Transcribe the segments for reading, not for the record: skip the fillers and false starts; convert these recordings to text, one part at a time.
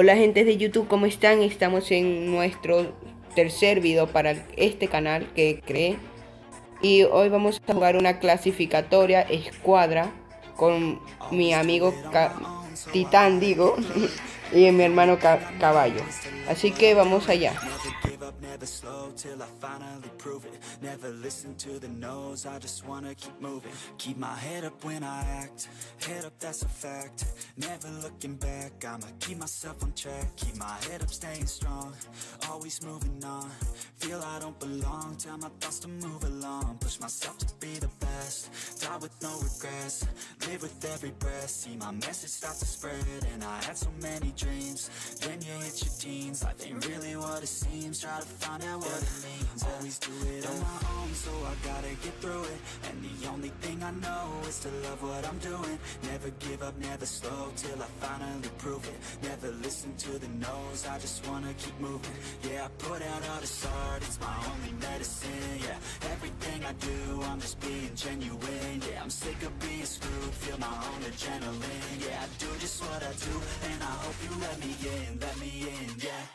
Hola gente de YouTube, ¿cómo están? Estamos en nuestro tercer video para este canal que creé. Y hoy vamos a jugar una clasificatoria escuadra con mi amigo Titán, digo, y mi hermano Caballo. Así que vamos allá. Never slow till I finally prove it. Never listen to the no's, I just wanna keep moving. Keep my head up when I act, head up that's a fact. Never looking back, I'ma keep myself on track. Keep my head up staying strong, always moving on. Feel I don't belong, tell my thoughts to move along. Push myself to be the best, die with no regrets. Live with every breath, see my message start to spread. And I had so many dreams, then you hit your teens. Life ain't really what it seems, try to find out what it means. Always do it on my own, so I gotta get through it. And the only thing I know is to love what I'm doing. Never give up, never slow, till I finally prove it. Never listen to the no's, I just wanna keep moving. Yeah, I put out all this art, it's my only medicine. Yeah, everything I do, I'm just being genuine. Yeah, I'm sick of being screwed, feel my own adrenaline. Yeah, I do just what I do, and I hope you let me in, yeah.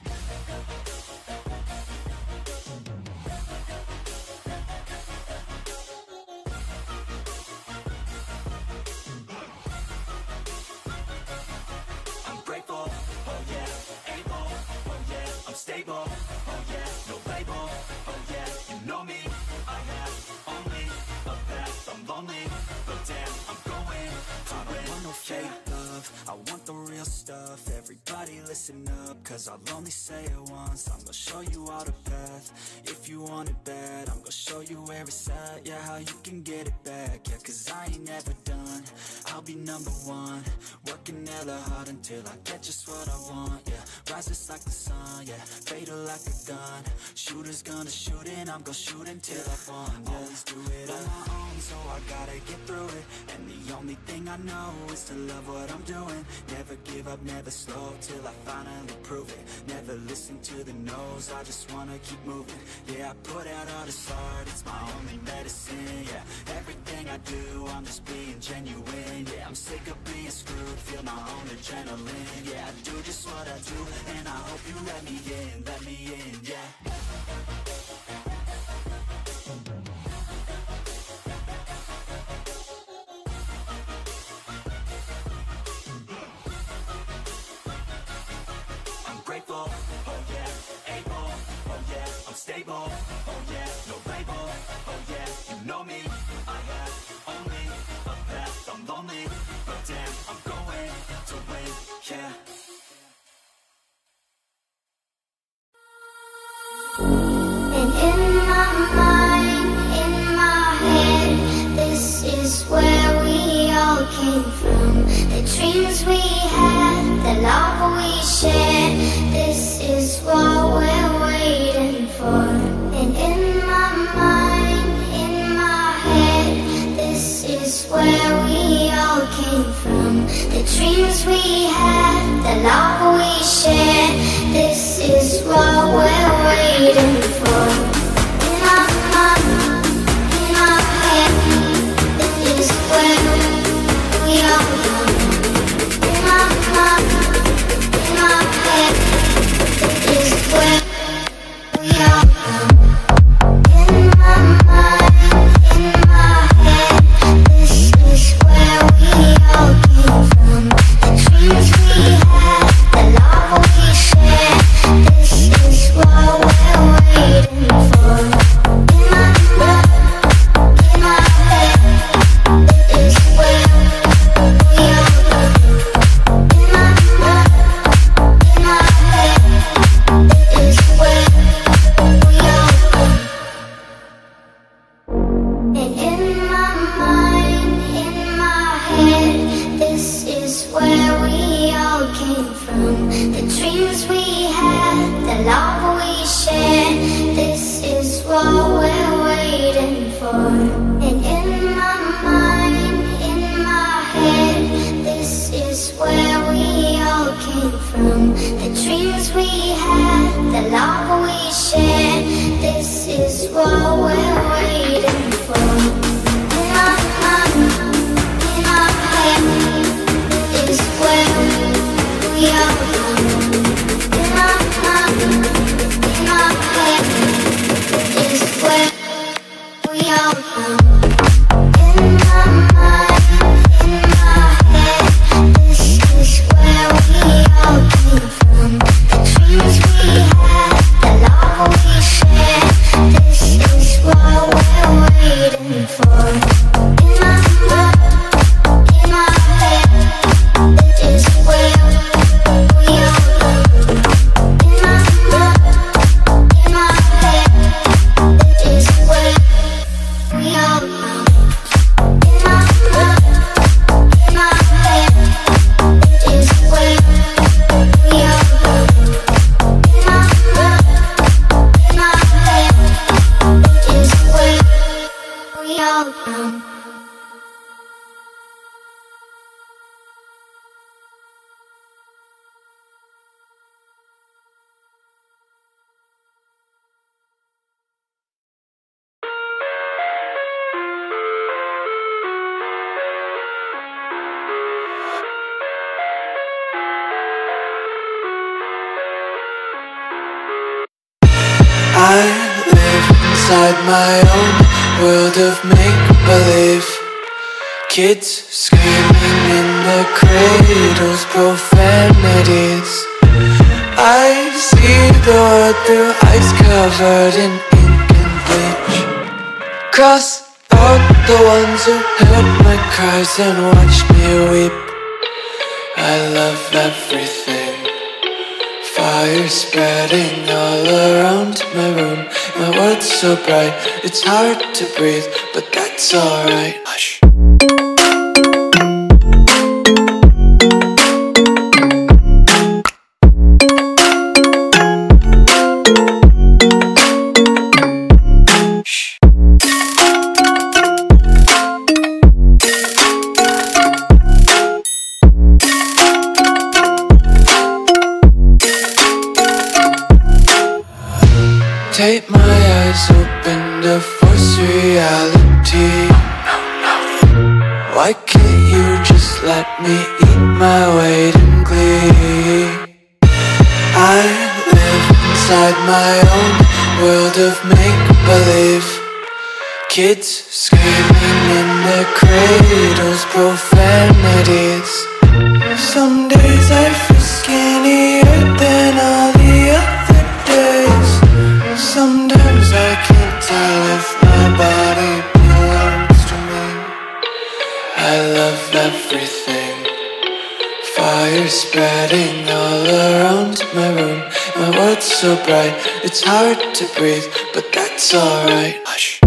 Stable, oh yeah, no label, oh yeah, you know me, I have only a path, I'm lonely, but damn, I'm going to win. I want no fake love, I want the real stuff. Everybody listen up, cause I'll only say it once. I'm gonna show you all the path, if you want it bad. I'm gonna show you where it's at, yeah, how you can get it back. Yeah, cause I ain't never done, I'll be number one. Working hella hard until I get just what I want, yeah. Rises like the sun, yeah, fatal like a gun. Shooter's gonna shoot and I'm gonna shoot until I won, yeah. Always do it on my own, so I gotta get through it. And the only thing I know is to love what I'm doing. Never give up, never slow, till I finally prove it. Never listen to the no's, I just wanna keep moving. Yeah, I put out all this art, it's my only medicine. Yeah, everything I do, I'm just being genuine. Yeah, I'm sick of being screwed, feel my own adrenaline. Yeah, I do just what I do, and I hope you let me in, yeah. I'm grateful, oh yeah, able, oh yeah, I'm stable, oh yeah, no label, oh yeah, you know me, I have only a path, I'm lonely, but damn, I'm going to win, yeah. And in my mind, in my head, this is where we all came from. The dreams we had, the love we shared, this is what we're waiting for. And in my mind, in my head, this is where we all came from. The dreams we had, the love we shared, this is what we're waiting for. In our mind, in our head, this is where we all come. In our mind, in our head, this is where we all come. In my mind, in my head, this is where we all came from. The dreams we had, the love we shared, this is what we're waiting for. I live inside my own world of make-believe. Kids screaming in their cradles, profanities. I see the world through ice covered in ink and bleach. Cross out the ones who heard my cries and watched me weep. I love everything. Fire spreading all around my room. My world's so bright, it's hard to breathe, but that's alright. Hush. Take my eyes open to force reality. Why can't you just let me eat my weight in glee? I live inside my own world of make-believe. Kids screaming in their cradles, profanities. Some days I feel skinnier than all the other days. Sometimes I can't tell if my body belongs to me. I love everything. Fire spreading all around my room. My world's so bright, it's hard to breathe, but that's alright. Hush.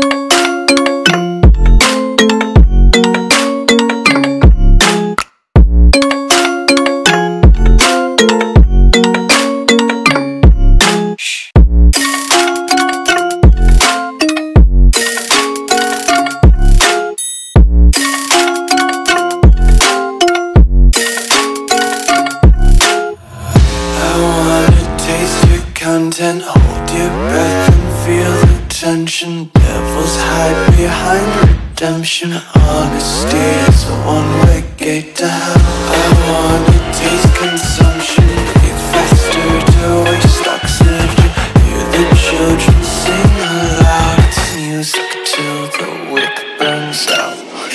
Content, hold your breath and feel the tension. Devils hide behind redemption. Honesty is a one-way gate to hell. I wanna taste consumption. Breathe faster to waste oxygen. Hear the children sing aloud. It's music till the wick burns out.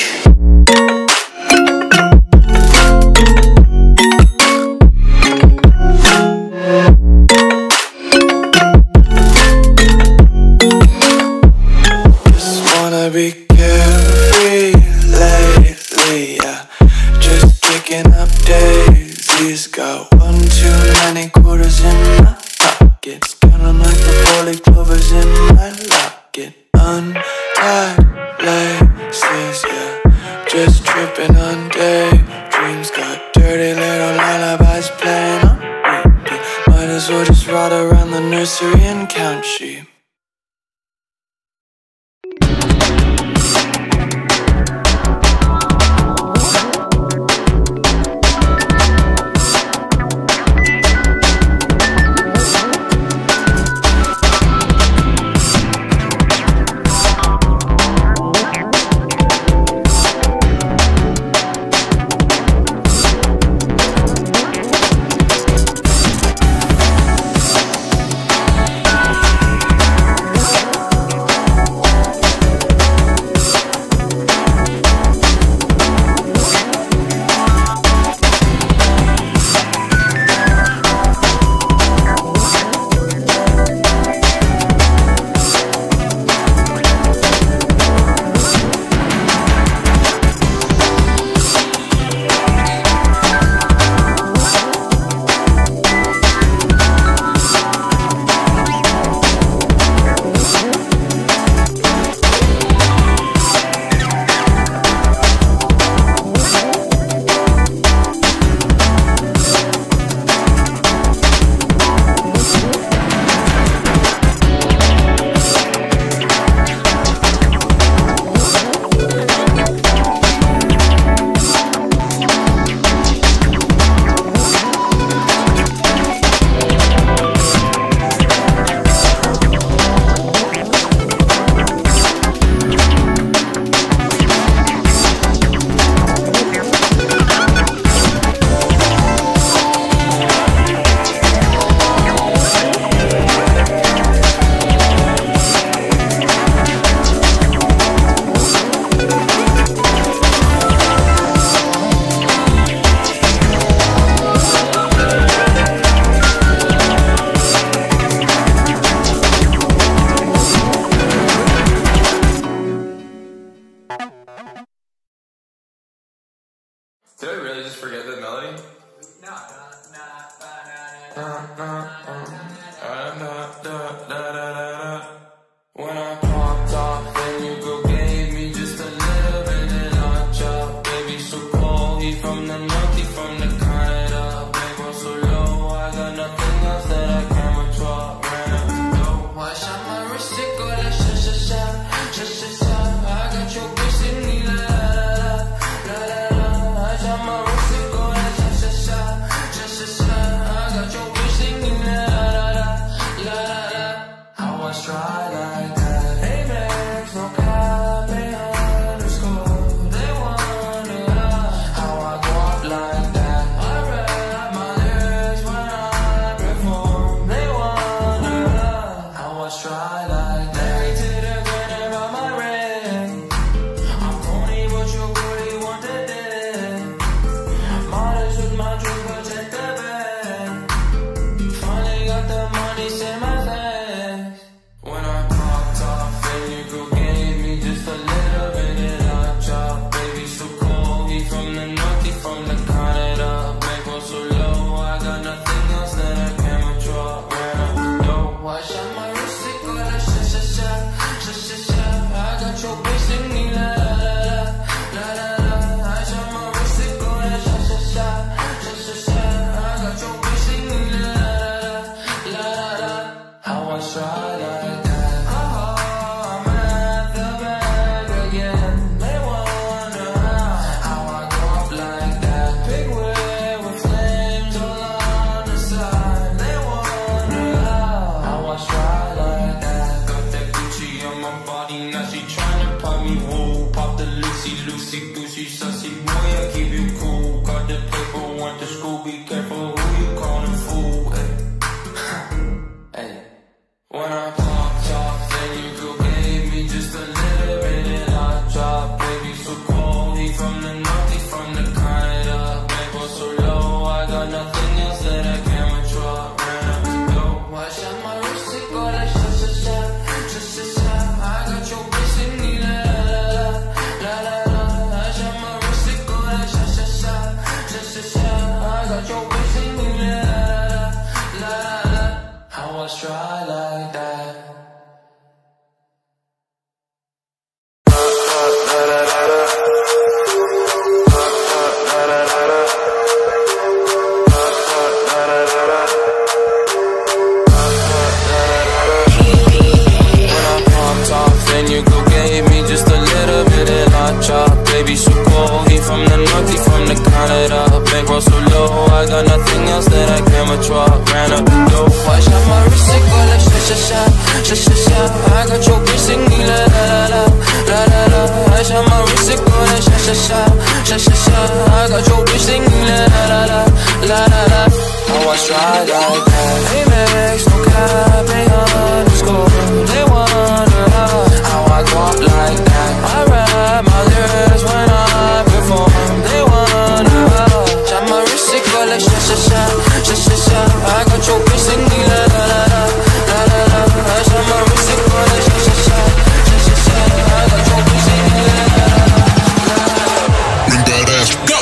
Be carefree lately, yeah. Just kicking up daisies. Got one too many quarters in my pockets. Counting like the 4-leaf clovers in my locket. Untied laces, yeah. Just tripping on daydreams. Got dirty little lullabies playing on repeat. Might as well just ride around the nursery and count sheep. Did I really just forget the melody? When I popped off, then you go gave me just a little bit and I chop. Baby, so cold, he from the north, he from the Canada. Baby, so low, I got nothing else that I can withdraw. Ran up the dough, I shot my wrist, it go like sha-sha-sha, sha-sha-sha. I got your bitch singing la-la-la, la-la-la. I shot my wrist, it go like sha-sha-sha, sha-sha-sha. I got your bitch singing la-la-la, la-la-la. How I try like that. Hey Max, no cap, hey underscore. They wonder how I go up like that. I rap my lyrics when I perform. They wonder how I try like that. Married to the grind about my ring. I'm corny, but your booty wanted it. Modest with my dream, protect the bag. Finally got the money, say my thanks. When I popped off and you go gave me just a little bit and I chop. Baby, so cold, he from the north, he from the Canada. Bankroll so low, I got nothing else that I can withdraw. Ran up the dough, I shot my wrist, it go like sha-sha-sha, sha-sha-sha. I got your bitch singing la-la-la, la-la-la. I shot my wrist, it go like sha-sha-sha, sha-sha-sha. I got your bitch singing la-la-la, la-la-la. How I try like that. I'm at the bag again. They wonder how I go up like that. Big wave with flames all on the side. They wonder how I try like that. Got that Gucci on my body, now she tryna pop me. Whoa, pop the Lucy, Lucy, Gucci, sussy boy, I keep you cool. Got the paper, went to school, be careful who you callin' fool. Hey. Hey. When I popped off, then you go gave me just a little bit and I dropped. Baby, so cold, he from the north, he from the Canada. Bankroll so low, I got nothing else that I can withdraw. Ran up the dough, I shot my wrist, it go like sha-sha-sha, sha-sha-sha. I got your bitch singing la-la-la, la-la-la. I shot my wrist, it go like sha-sha-sha, sha-sha-sha. I got your bitch singing la-la-la, la-la-la. How I try like that. Then you go gave me just a little bit and I chop. Baby, so cold, he from the north, he from the Canada. Bankroll so low, I got nothing else that I can withdraw. Ran up the dough, I shot my wrist, it go like sha-sha-sha, sha-sha-sha. I got your bitch singing la-la-la, la-la-la. I shot my wrist, it go like sha-sha-sha, sha-sha-sha. I got your bitch singing la-la-la, la-la-la. How I try like that. Hey Max, no cap, hey underscore. They wonder how I go up like that. I rap my lyrics when I perform. They wonder shot my wrist, it go like sha-sha-sha, sha-sha-sha. I got your bitch singing la-la-la, la-la-la. I shot my wrist, it go like sha-sha-sha, sha-sha-sha. I got your bitch singing la-la-la, la-la-la. Bring that ass, go!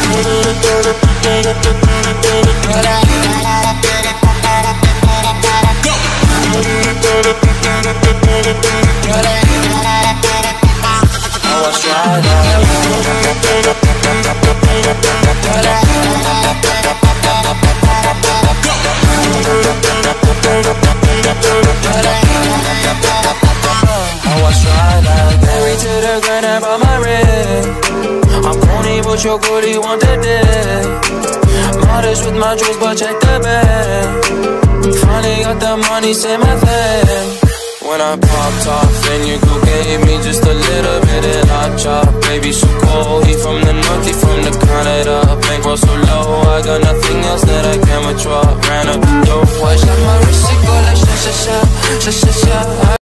How I try that. Married to the grind, I bought my ring. I'm corny, but your booty want the dick. Modest with my jewels, but check the bag. Finally got the money, say my thing. When I popped off and you go gave me just a little bit and I chop. Baby, so cold, he from the north, he from the Canada. Bankroll so low, I got nothing else that I can withdraw. Ran up the dough, I shot my wrist, it go like sha-sha-sha, sha-sha-sha.